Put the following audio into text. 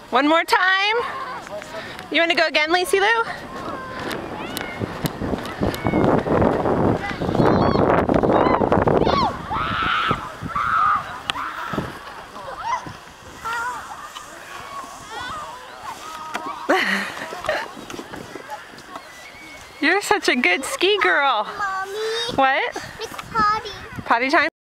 One more time. You want to go again, Lacey Lou? You're such a good ski girl. Mommy. What? It's potty. Potty time?